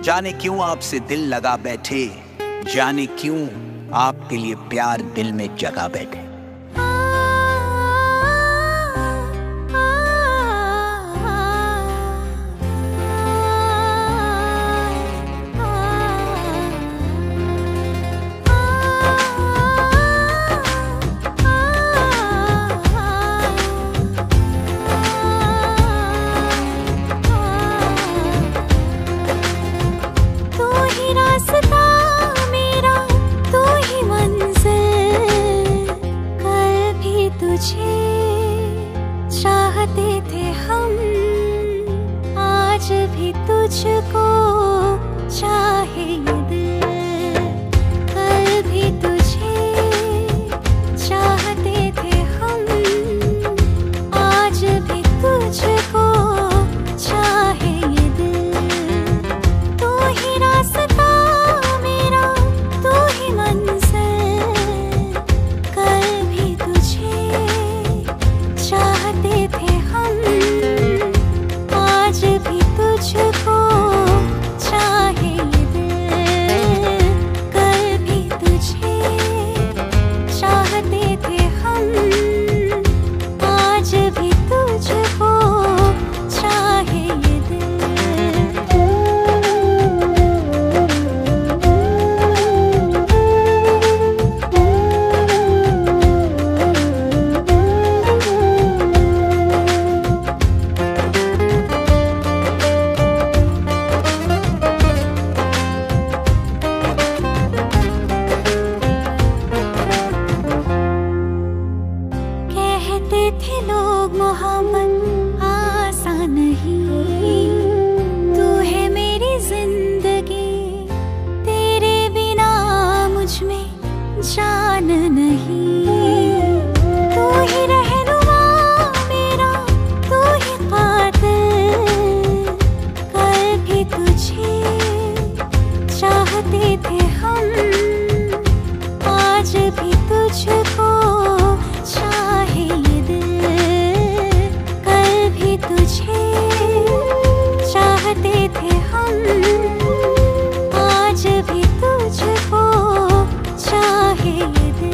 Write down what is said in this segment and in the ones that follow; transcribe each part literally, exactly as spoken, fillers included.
जाने क्यों आपसे दिल लगा बैठे, जाने क्यों आपके लिए प्यार दिल में जगा बैठे। चाहते थे हम, आज भी तुझको चाहे ये दिल। कल भी तुझे चाहते थे हम, आज भी तुझको चाहे ये दिल। तू ही रास्ता मेरा, तू ही मंजिल। कल भी तुझे चाहते थे हम, आज भी तुझको चाहे ये दिल। कल भी तुझे चाहते थे हम, आज भी तुझको चाहे ये दिल। कहते थे लोग मोहब्बत आसान नहीं, तू है मेरी जिंदगी, तेरे बिना मुझ में जान नहीं। तू ही रहनुमा मेरा, तू ही कातिल। कल भी तुझे चाहते थे हम, आज भी तुझको चाहे ये दिल। कल भी तुझे चाहते थे हम, आज भी तुझको चाहे ये दिल।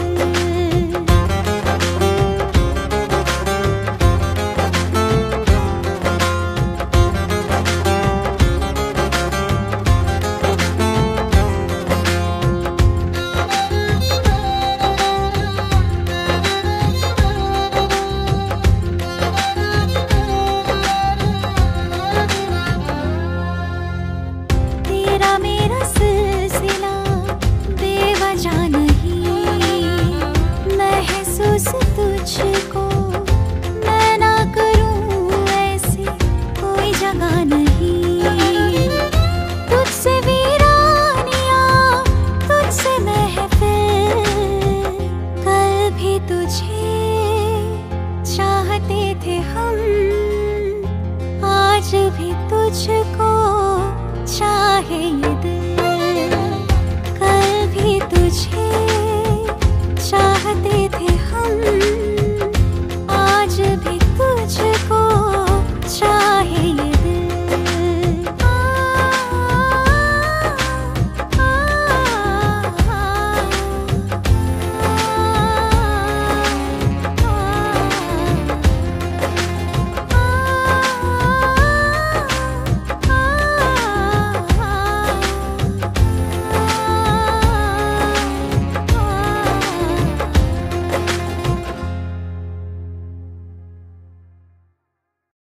तेरा मेरा सिलसिला बेवजह नहीं, महसूस तुझको मैं ना करूं ऐसी कोई जगह नहीं। तुझसे वीरानियां, तुझसे महफिल। कल भी तुझे चाहते थे हम, आज भी तुझको चाहे ये दिल। कल भी तुझे चाहते थे हम,